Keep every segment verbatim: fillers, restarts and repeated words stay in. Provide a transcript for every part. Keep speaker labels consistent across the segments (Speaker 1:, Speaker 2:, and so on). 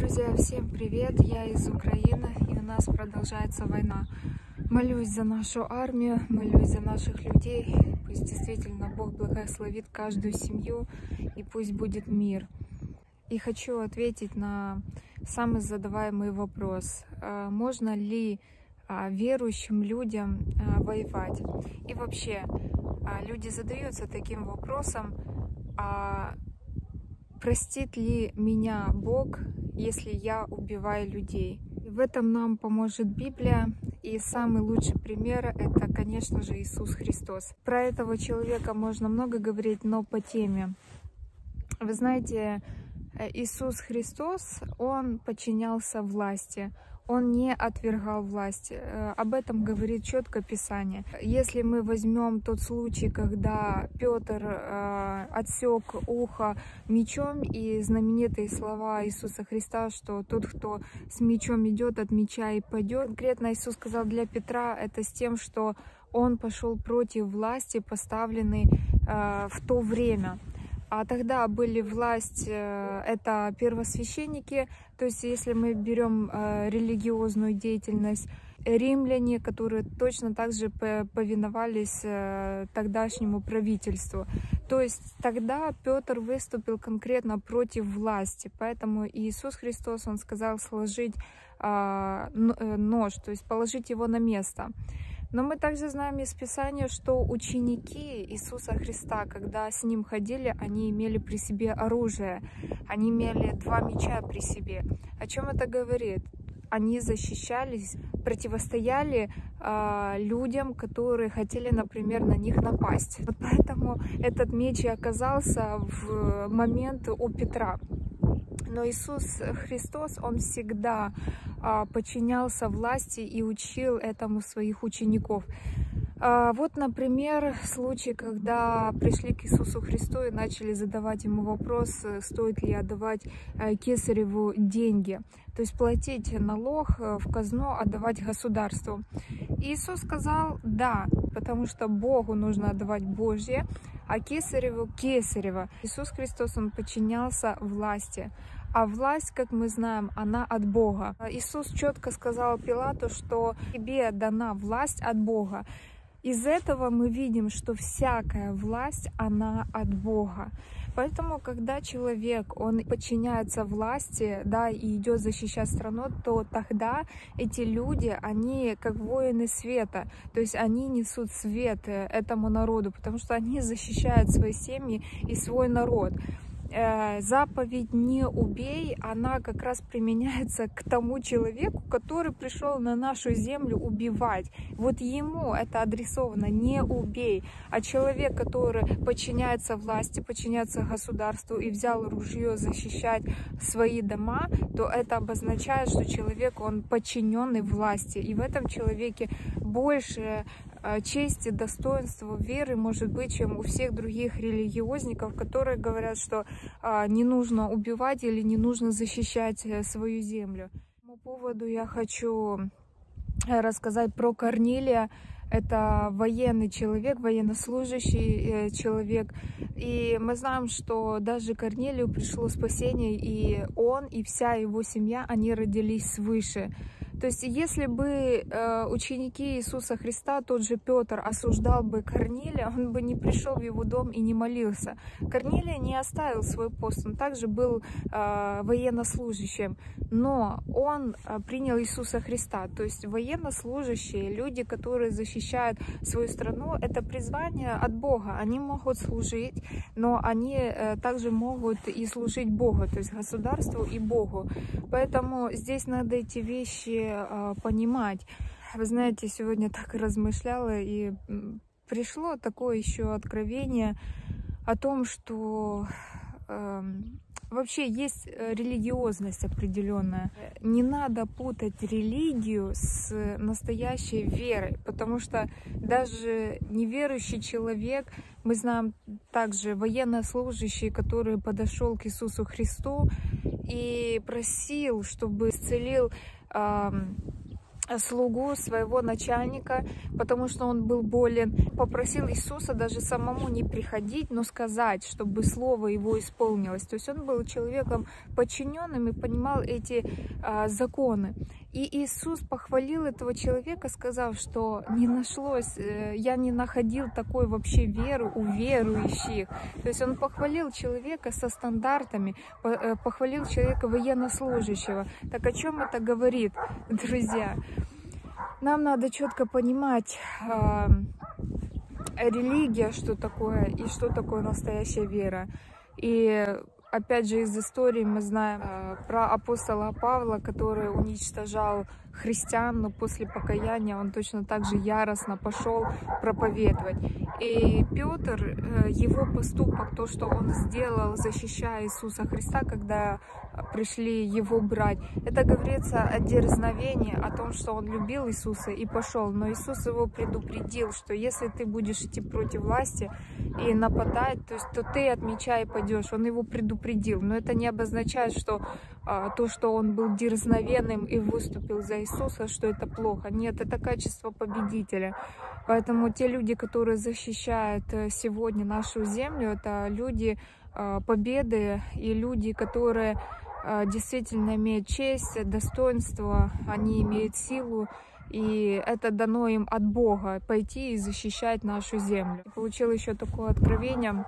Speaker 1: Друзья, всем привет! Я из Украины, и у нас продолжается война. Молюсь за нашу армию, молюсь за наших людей. Пусть действительно Бог благословит каждую семью, и пусть будет мир. И хочу ответить на самый задаваемый вопрос. Можно ли верующим людям воевать? И вообще, люди задаются таким вопросом: а простит ли меня Бог, если я убиваю людей? В этом нам поможет Библия, и самый лучший пример — это, конечно же, Иисус Христос. Про этого человека можно много говорить, но по теме. Вы знаете, Иисус Христос, Он подчинялся власти. Он не отвергал власть. Об этом говорит четко Писание. Если мы возьмем тот случай, когда Петр э, отсек ухо мечом, и знаменитые слова Иисуса Христа, что тот, кто с мечом идет, от меча и падет. Конкретно Иисус сказал для Петра это с тем, что он пошел против власти, поставленной э, в то время. А тогда были власть, это первосвященники, то есть если мы берем религиозную деятельность, римляне, которые точно так же повиновались тогдашнему правительству. То есть тогда Петр выступил конкретно против власти, поэтому Иисус Христос, Он сказал сложить нож, то есть положить его на место. Но мы также знаем из Писания, что ученики Иисуса Христа, когда с Ним ходили, они имели при себе оружие, они имели два меча при себе. О чем это говорит? Они защищались, противостояли э, людям, которые хотели, например, на них напасть. Вот поэтому этот меч и оказался в момент у Петра. Но Иисус Христос, Он всегда а, подчинялся власти и учил этому своих учеников. А, вот, например, случай, когда пришли к Иисусу Христу и начали задавать Ему вопрос, стоит ли отдавать а, Кесареву деньги, то есть платить налог в казну, отдавать государству. И Иисус сказал да, потому что Богу нужно отдавать Божье, а Кесареву — Кесарева. Иисус Христос, Он подчинялся власти. А власть, как мы знаем, она от Бога. Иисус четко сказал Пилату, что тебе дана власть от Бога. Из этого мы видим, что всякая власть, она от Бога. Поэтому, когда человек, он подчиняется власти, да, и идет защищать страну, то тогда эти люди, они как воины света, то есть они несут свет этому народу, потому что они защищают свои семьи и свой народ. Заповедь «не убей», она как раз применяется к тому человеку, который пришел на нашу землю убивать. Вот ему это адресовано: «не убей». А человек, который подчиняется власти, подчиняется государству и взял ружье защищать свои дома, то это обозначает, что человек, он подчиненный власти. И в этом человеке больше чести, достоинства, веры может быть, чем у всех других религиозников, которые говорят, что а, не нужно убивать или не нужно защищать свою землю. По этому поводу я хочу рассказать про Корнилия. Это военный человек, военнослужащий человек. И мы знаем, что даже Корнилию пришло спасение, и он, и вся его семья, они родились свыше. То есть, если бы э, ученики Иисуса Христа, тот же Петр, осуждал бы Корнилия, он бы не пришел в его дом и не молился. Корнилий не оставил свой пост, он также был э, военнослужащим, но он э, принял Иисуса Христа. То есть, военнослужащие, люди, которые защищают свою страну, это призвание от Бога. Они могут служить, но они э, также могут и служить Богу, то есть государству и Богу. Поэтому здесь надо эти вещи понимать. Вы знаете, сегодня так размышляла, и пришло такое еще откровение о том, что э, вообще есть религиозность определенная. Не надо путать религию с настоящей верой, потому что даже неверующий человек, мы знаем также военнослужащий, который подошел к Иисусу Христу и просил, чтобы исцелил слугу своего начальника, потому что он был болен, попросил Иисуса даже самому не приходить, но сказать, чтобы слово его исполнилось. То есть он был человеком подчиненным и понимал эти а, законы. И Иисус похвалил этого человека, сказав, что не нашлось, я не находил такой вообще веры у верующих. То есть он похвалил человека со стандартами, похвалил человека военнослужащего. Так о чем это говорит, друзья? Нам надо четко понимать э, религия, что такое, и что такое настоящая вера. И опять же из истории мы знаем э, про апостола Павла, который уничтожал христиан, но после покаяния он точно так же яростно пошел проповедовать. И Петр, э, его поступок, то, что он сделал, защищая Иисуса Христа, когда пришли его брать, это говорится о дерзновении, о том, что он любил Иисуса и пошел. Но Иисус его предупредил, что если ты будешь идти против власти и нападать, то есть то ты от меча и пойдешь. Он его предупредил. Но это не обозначает, что а, то, что он был дерзновенным и выступил за Иисуса, что это плохо. Нет, это качество победителя. Поэтому те люди, которые защищают сегодня нашу землю, это люди а, победы и люди, которые а, действительно имеют честь, достоинство, они имеют силу. И это дано им от Бога, пойти и защищать нашу землю. Получил еще такое откровение,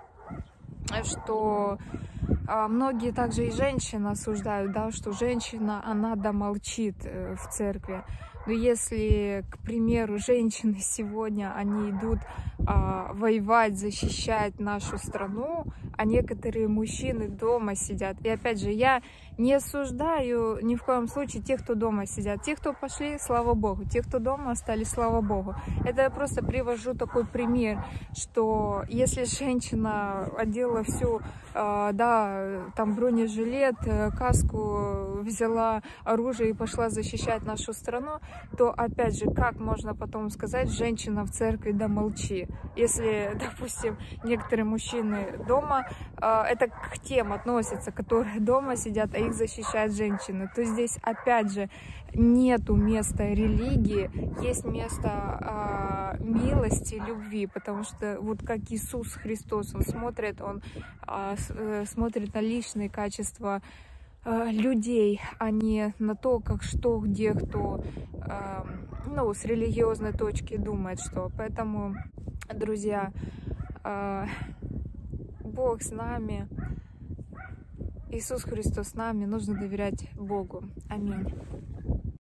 Speaker 1: что а, многие также и женщины осуждают, да, что женщина, она да молчит в церкви. Но если, к примеру, женщины сегодня, они идут а, воевать, защищать нашу страну, а некоторые мужчины дома сидят. И опять же, я не осуждаю ни в коем случае тех, кто дома сидят. Те, кто пошли, слава Богу. Те, кто дома остались, слава Богу. Это я просто привожу такой пример, что если женщина одела всю, э, да, там бронежилет, каску, взяла оружие и пошла защищать нашу страну, то опять же, как можно потом сказать, женщина в церкви, да молчи. Если, допустим, некоторые мужчины дома, э, это к тем относится, которые дома сидят, а их защищают женщины, то здесь опять же нету места религии, есть место э, милости, любви, потому что вот как Иисус Христос, он смотрит, он э, э, смотрит на личные качества э, людей, а не на то, как что, где, кто, э, ну, с религиозной точки думает, что. Поэтому, друзья, э, Бог с нами. Иисус Христос с нами, нужно доверять Богу. Аминь.